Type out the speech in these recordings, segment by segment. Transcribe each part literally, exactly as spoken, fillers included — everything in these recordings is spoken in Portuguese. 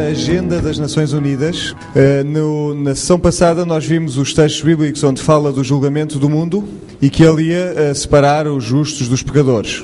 a agenda das Nações Unidas. Uh, no, na sessão passada nós vimos os textos bíblicos onde fala do julgamento do mundo e que ele ia uh, separar os justos dos pecadores.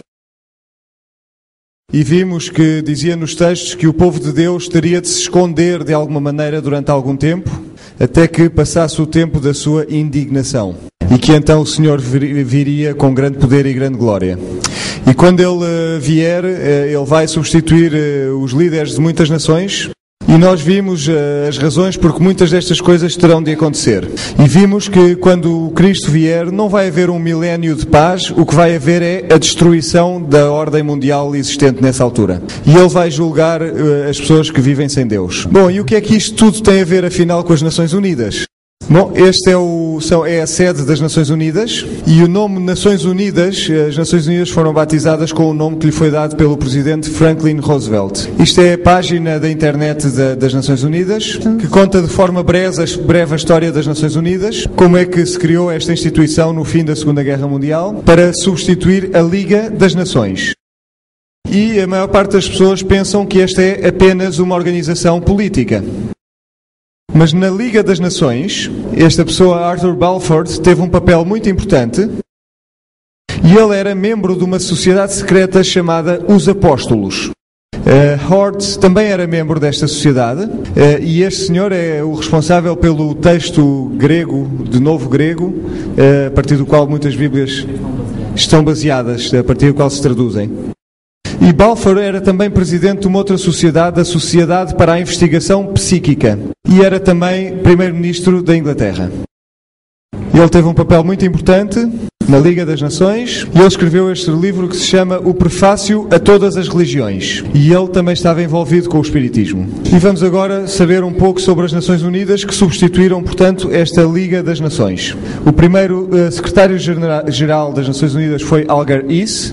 E vimos que dizia nos textos que o povo de Deus teria de se esconder de alguma maneira durante algum tempo, até que passasse o tempo da sua indignação. E que então o Senhor viria com grande poder e grande glória. E quando Ele vier, Ele vai substituir os líderes de muitas nações. E nós vimos as razões porque muitas destas coisas terão de acontecer. E vimos que quando Cristo vier, não vai haver um milénio de paz, o que vai haver é a destruição da ordem mundial existente nessa altura. E Ele vai julgar as pessoas que vivem sem Deus. Bom, e o que é que isto tudo tem a ver, afinal, com as Nações Unidas? Bom, este é, o, são, é a sede das Nações Unidas e o nome Nações Unidas, as Nações Unidas foram batizadas com o nome que lhe foi dado pelo presidente Franklin Roosevelt. Isto é a página da internet da, das Nações Unidas, que conta de forma breve, breve a história das Nações Unidas, como é que se criou esta instituição no fim da Segunda Guerra Mundial, para substituir a Liga das Nações. E a maior parte das pessoas pensam que esta é apenas uma organização política. Mas na Liga das Nações, esta pessoa, Arthur Balfour, teve um papel muito importante e ele era membro de uma sociedade secreta chamada Os Apóstolos. Uh, Hort também era membro desta sociedade uh, e este senhor é o responsável pelo texto grego, de novo grego, uh, a partir do qual muitas Bíblias estão baseadas, a partir do qual se traduzem. E Balfour era também presidente de uma outra sociedade, a Sociedade para a Investigação Psíquica, e era também primeiro-ministro da Inglaterra. Ele teve um papel muito importante na Liga das Nações e ele escreveu este livro que se chama O Prefácio a Todas as Religiões. E ele também estava envolvido com o Espiritismo. E vamos agora saber um pouco sobre as Nações Unidas, que substituíram, portanto, esta Liga das Nações. O primeiro uh, secretário-geral das Nações Unidas foi Alger Hiss.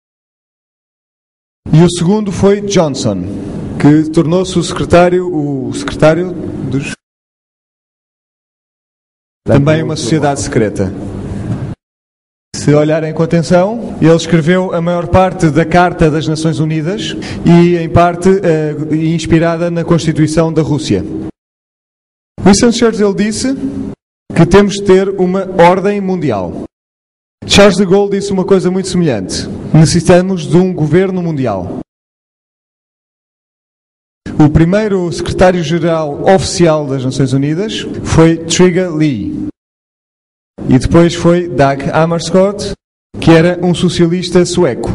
E o segundo foi Johnson, que tornou-se o secretário, o secretário dos... também uma sociedade secreta. Se olharem com atenção, ele escreveu a maior parte da Carta das Nações Unidas e, em parte, uh, inspirada na Constituição da Rússia. Winston Churchill disse que temos de ter uma ordem mundial. Charles de Gaulle disse uma coisa muito semelhante. Necessitamos de um governo mundial. O primeiro secretário-geral oficial das Nações Unidas foi Trygve Lie. E depois foi Dag Hammarskjöld, que era um socialista sueco.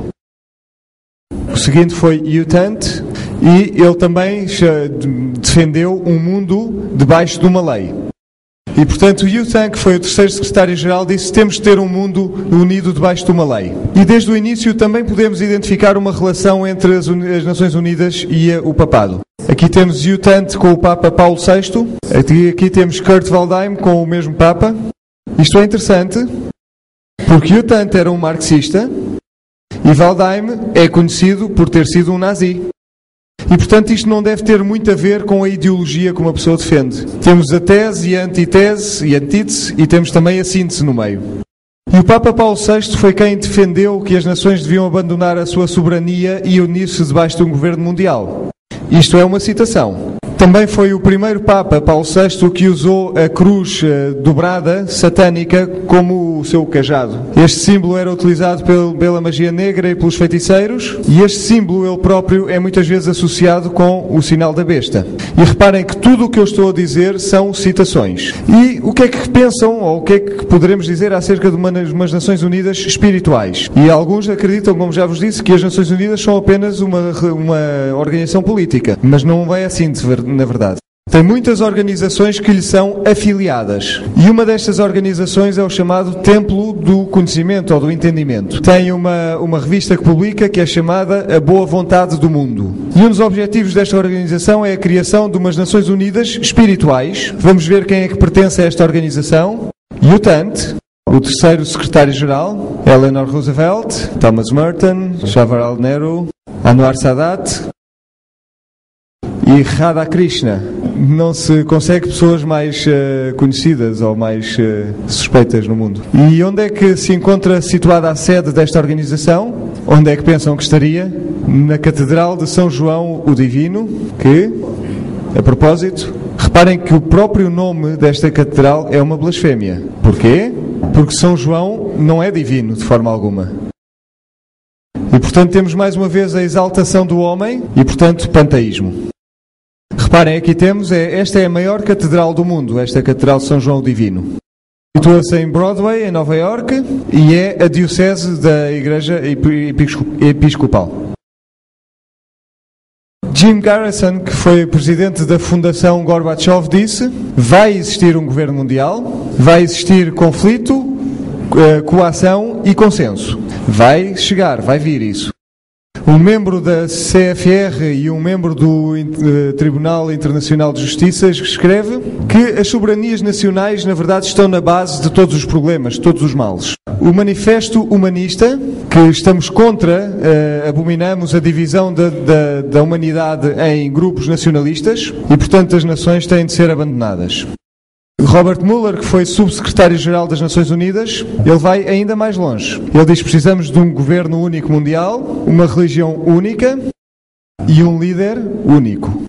O seguinte foi U Thant, e ele também defendeu um mundo debaixo de uma lei. E, portanto, o U Thant, que foi o terceiro secretário-geral, disse que temos de ter um mundo unido debaixo de uma lei. E desde o início também podemos identificar uma relação entre as, as Nações Unidas e a, o Papado. Aqui temos U Thant com o Papa Paulo sexto, aqui, aqui temos Kurt Waldheim com o mesmo Papa. Isto é interessante, porque U Thant era um marxista e Waldheim é conhecido por ter sido um nazi. E, portanto, isto não deve ter muito a ver com a ideologia que uma pessoa defende. Temos a tese e a antitese e a antítese e temos também a síntese no meio. E o Papa Paulo sexto foi quem defendeu que as nações deviam abandonar a sua soberania e unir-se debaixo de um governo mundial. Isto é uma citação. Também foi o primeiro Papa, Paulo sexto, que usou a cruz uh, dobrada, satânica, como o seu cajado. Este símbolo era utilizado pel, pela magia negra e pelos feiticeiros, e este símbolo, ele próprio, é muitas vezes associado com o sinal da besta. E reparem que tudo o que eu estou a dizer são citações. E o que é que pensam, ou o que é que poderemos dizer acerca de uma, umas Nações Unidas espirituais? E alguns acreditam, como já vos disse, que as Nações Unidas são apenas uma, uma organização política. Mas não é assim de ver, na verdade. Tem muitas organizações que lhe são afiliadas. E uma destas organizações é o chamado Templo do Conhecimento ou do Entendimento. Tem uma, uma revista que publica que é chamada A Boa Vontade do Mundo. E um dos objetivos desta organização é a criação de umas Nações Unidas espirituais. Vamos ver quem é que pertence a esta organização. U Thant, o terceiro secretário-geral, Eleanor Roosevelt, Thomas Merton, Jawaharlal Nehru, Anwar Sadat e Radha Krishna. Não se consegue pessoas mais uh, conhecidas ou mais uh, suspeitas no mundo. E onde é que se encontra situada a sede desta organização? Onde é que pensam que estaria? Na Catedral de São João o Divino, que a propósito, reparem que o próprio nome desta catedral é uma blasfémia. Porquê? Porque São João não é divino de forma alguma. E portanto temos mais uma vez a exaltação do homem e portanto panteísmo. Reparem, aqui temos, é, esta é a maior catedral do mundo, esta Catedral de São João Divino. Situa-se em Broadway, em Nova Iorque, e é a diocese da Igreja Episcopal. Jim Garrison, que foi presidente da Fundação Gorbachev, disse: vai existir um governo mundial, vai existir conflito, coação e consenso. Vai chegar, vai vir isso. Um membro da C F R e um membro do Tribunal Internacional de Justiça escreve que as soberanias nacionais, na verdade, estão na base de todos os problemas, de todos os males. O Manifesto Humanista, que estamos contra, uh, abominamos a divisão da, da, da humanidade em grupos nacionalistas e, portanto, as nações têm de ser abandonadas. Robert Mueller, que foi subsecretário-geral das Nações Unidas, ele vai ainda mais longe. Ele diz que precisamos de um governo único mundial, uma religião única e um líder único.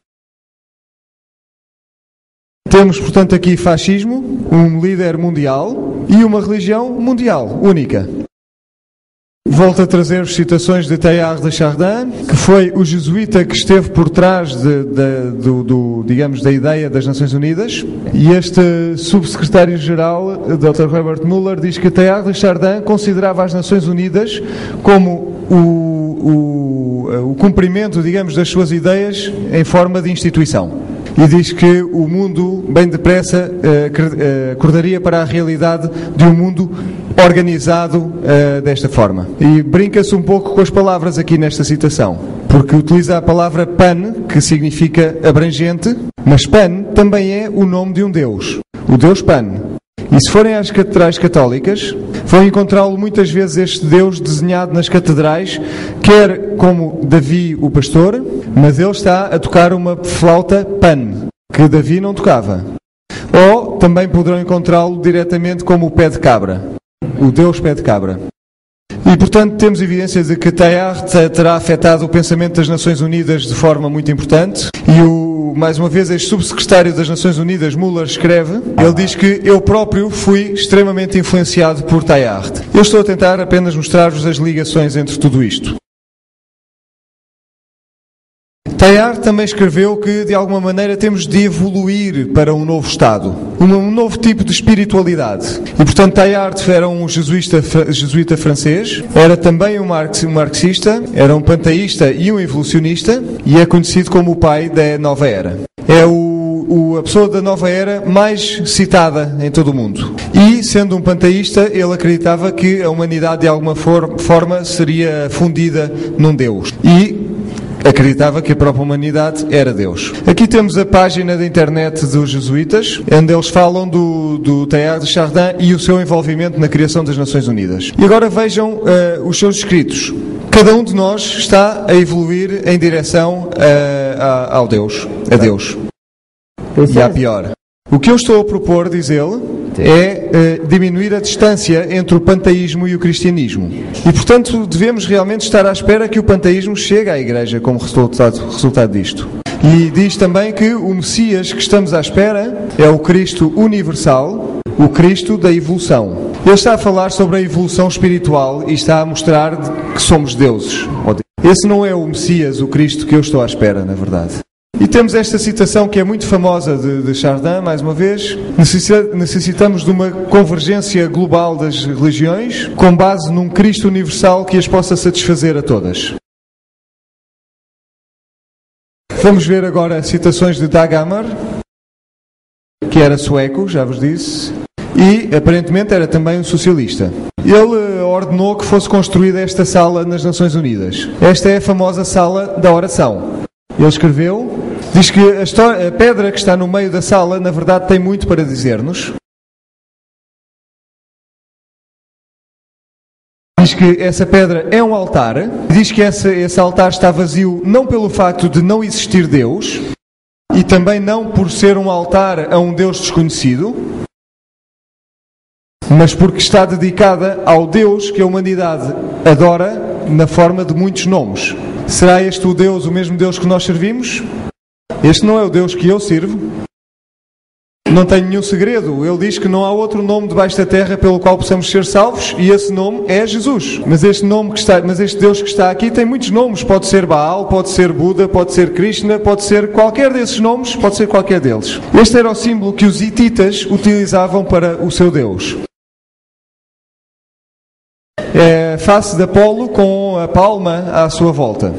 Temos, portanto, aqui fascismo, um líder mundial e uma religião mundial única. Volto a trazer-vos citações de Teilhard de Chardin, que foi o jesuíta que esteve por trás de, de, do, do, digamos, da ideia das Nações Unidas. E este subsecretário-geral, doutor Robert Mueller, diz que Teilhard de Chardin considerava as Nações Unidas como o, o, o cumprimento, digamos, das suas ideias em forma de instituição. E diz que o mundo, bem depressa, acordaria para a realidade de um mundo organizado uh, desta forma. E brinca-se um pouco com as palavras aqui nesta citação, porque utiliza a palavra pan, que significa abrangente, mas pan também é o nome de um Deus, o Deus Pan. E se forem às catedrais católicas, vão encontrá-lo muitas vezes este Deus desenhado nas catedrais, quer como Davi o pastor, mas ele está a tocar uma flauta pan, que Davi não tocava. Ou também poderão encontrá-lo diretamente como o pé de cabra, o Deus pé de cabra. E, portanto, temos evidências de que Teilhard terá afetado o pensamento das Nações Unidas de forma muito importante. E, o, mais uma vez, este subsecretário das Nações Unidas, Mueller, escreve, ele diz que eu próprio fui extremamente influenciado por Teilhard. Eu estou a tentar apenas mostrar-vos as ligações entre tudo isto. Teilhard também escreveu que, de alguma maneira, temos de evoluir para um novo estado, um novo tipo de espiritualidade. E, portanto, Teilhard era um jesuíta, jesuíta francês, era também um marxista, era um panteísta e um evolucionista, e é conhecido como o pai da Nova Era. É o, o, a pessoa da Nova Era mais citada em todo o mundo. E, sendo um panteísta, ele acreditava que a humanidade, de alguma for, forma, seria fundida num Deus. E acreditava que a própria humanidade era Deus. Aqui temos a página da internet dos jesuítas, onde eles falam do, do Teilhard de Chardin e o seu envolvimento na criação das Nações Unidas. E agora vejam uh, os seus escritos. Cada um de nós está a evoluir em direção uh, a, ao Deus, a Deus. E à pior. O que eu estou a propor, diz ele, é uh, diminuir a distância entre o panteísmo e o cristianismo. E, portanto, devemos realmente estar à espera que o panteísmo chegue à Igreja como resultado, resultado disto. E diz também que o Messias que estamos à espera é o Cristo universal, o Cristo da evolução. Ele está a falar sobre a evolução espiritual e está a mostrar que somos deuses. Esse não é o Messias, o Cristo que eu estou à espera, na verdade. E temos esta citação que é muito famosa de, de Chardin, mais uma vez. Necessitamos de uma convergência global das religiões com base num Cristo universal que as possa satisfazer a todas. Vamos ver agora citações de Dag Hammarskjöld, que era sueco, já vos disse, e aparentemente era também um socialista. Ele ordenou que fosse construída esta sala nas Nações Unidas. Esta é a famosa sala da oração. Ele escreveu, diz que a, história, a pedra que está no meio da sala, na verdade, tem muito para dizer-nos. Diz que essa pedra é um altar. Diz que esse, esse altar está vazio não pelo facto de não existir Deus, e também não por ser um altar a um Deus desconhecido, mas porque está dedicada ao Deus que a humanidade adora na forma de muitos nomes. Será este o Deus, o mesmo Deus que nós servimos? Este não é o Deus que eu sirvo. Não tem nenhum segredo. Ele diz que não há outro nome debaixo da terra pelo qual possamos ser salvos, e esse nome é Jesus. Mas este nome que está, mas este Deus que está aqui tem muitos nomes. Pode ser Baal, pode ser Buda, pode ser Krishna, pode ser qualquer desses nomes, pode ser qualquer deles. Este era o símbolo que os hititas utilizavam para o seu Deus. É a face de Apolo com a palma à sua volta.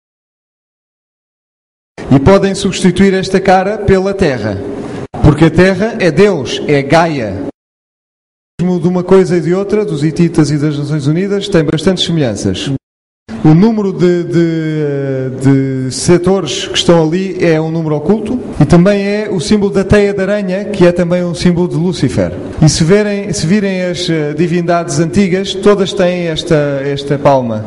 E podem substituir esta cara pela terra. Porque a terra é Deus, é Gaia. De uma coisa e de outra, dos hititas e das Nações Unidas, tem bastantes semelhanças. O número de, de, de setores que estão ali é um número oculto, e também é o símbolo da teia de aranha, que é também um símbolo de Lúcifer. E se, verem, se virem as divindades antigas, todas têm esta, esta palma.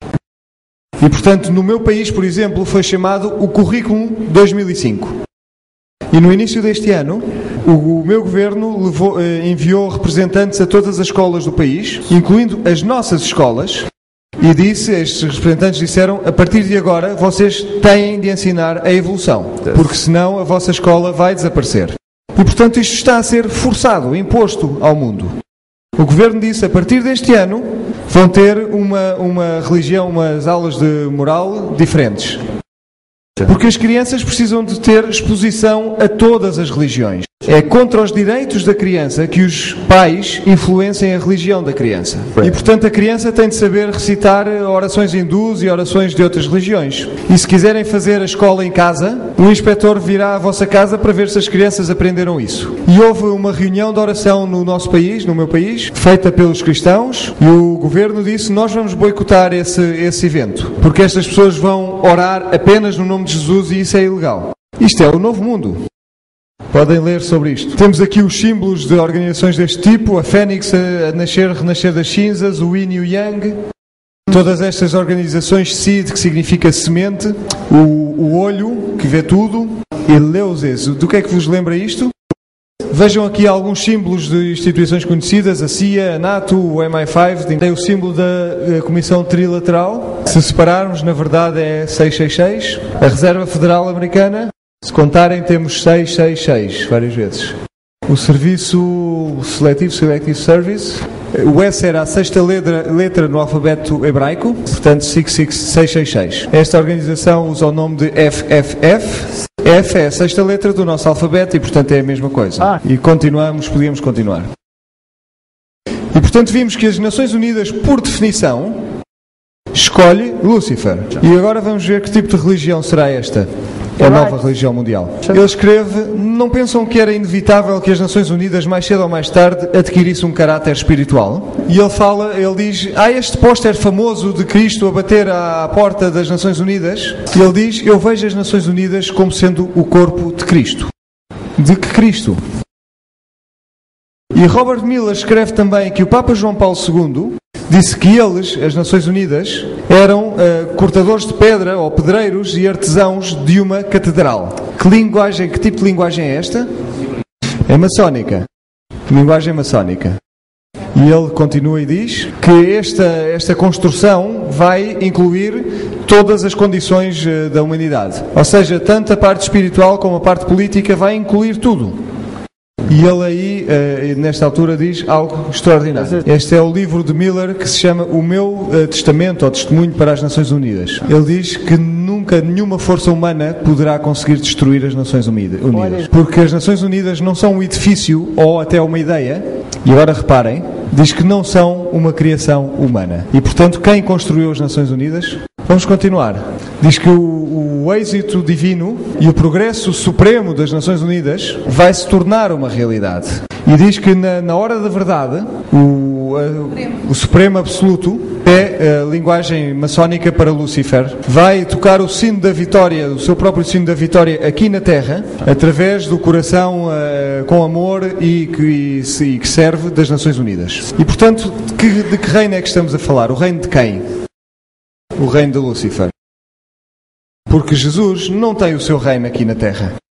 E portanto, no meu país, por exemplo, foi chamado o Currículo dois mil e cinco. E no início deste ano, o meu governo levou, enviou representantes a todas as escolas do país, incluindo as nossas escolas, e disse, estes representantes disseram, a partir de agora vocês têm de ensinar a evolução, porque senão a vossa escola vai desaparecer. E portanto isto está a ser forçado, imposto ao mundo. O governo disse, a partir deste ano, vão ter uma, uma religião, umas aulas de moral diferentes. Porque as crianças precisam de ter exposição a todas as religiões. É contra os direitos da criança que os pais influenciem a religião da criança. E portanto a criança tem de saber recitar orações hindus e orações de outras religiões. E se quiserem fazer a escola em casa, o inspetor virá à vossa casa para ver se as crianças aprenderam isso. E houve uma reunião de oração no nosso país, no meu país, feita pelos cristãos, e o governo disse, nós vamos boicotar esse, esse evento, porque estas pessoas vão orar apenas no nome de Jesus e isso é ilegal. Isto é o novo mundo. Podem ler sobre isto. Temos aqui os símbolos de organizações deste tipo, a Fênix a nascer, renascer das cinzas, o Yin e o Yang. Todas estas organizações, Seed, que significa semente, o, o olho, que vê tudo, e Leuses. Do que é que vos lembra isto? Vejam aqui alguns símbolos de instituições conhecidas, a C I A, a NATO, o M I cinco, tem o símbolo da Comissão Trilateral. Se separarmos, na verdade é seiscentos e sessenta e seis. A Reserva Federal Americana, se contarem, temos seiscentos e sessenta e seis, várias vezes. O Serviço Seletivo, Selective Service, o S era a sexta letra, letra no alfabeto hebraico, portanto seiscentos e sessenta e seis. Esta organização usa o nome de F F F. F é a sexta letra do nosso alfabeto e portanto é a mesma coisa. Ah. E continuamos, podíamos continuar. E portanto vimos que as Nações Unidas, por definição, escolhe Lúcifer. E agora vamos ver que tipo de religião será esta. A nova religião mundial. Ele escreve, não pensam que era inevitável que as Nações Unidas, mais cedo ou mais tarde, adquirissem um caráter espiritual? E ele fala, ele diz, há este póster famoso de Cristo a bater à porta das Nações Unidas. E ele diz, eu vejo as Nações Unidas como sendo o corpo de Cristo. De que Cristo? E Robert Miller escreve também que o Papa João Paulo segundo disse que eles, as Nações Unidas, eram uh, cortadores de pedra ou pedreiros e artesãos de uma catedral. Que linguagem, que tipo de linguagem é esta? É maçónica. Linguagem maçónica. E ele continua e diz que esta, esta construção vai incluir todas as condições uh, da humanidade. Ou seja, tanto a parte espiritual como a parte política vai incluir tudo. E ele aí, uh, nesta altura, diz algo extraordinário. Este é o livro de Miller que se chama O Meu uh, Testamento ou Testemunho para as Nações Unidas. Ele diz que nunca nenhuma força humana poderá conseguir destruir as Nações Unidas. Porque as Nações Unidas não são um edifício ou até uma ideia. E agora reparem, diz que não são uma criação humana. E portanto, quem construiu as Nações Unidas? Vamos continuar. Diz que o, o êxito divino e o progresso supremo das Nações Unidas vai se tornar uma realidade. E diz que na, na hora da verdade, o, a, o Supremo Absoluto é a linguagem maçónica para Lúcifer. Vai tocar o sino da vitória, o seu próprio sino da vitória aqui na Terra, através do coração uh, com amor e que, e, e que serve das Nações Unidas. E portanto, de que, de que reino é que estamos a falar? O reino de quem? O reino de Lúcifer. Porque Jesus não tem o seu reino aqui na Terra.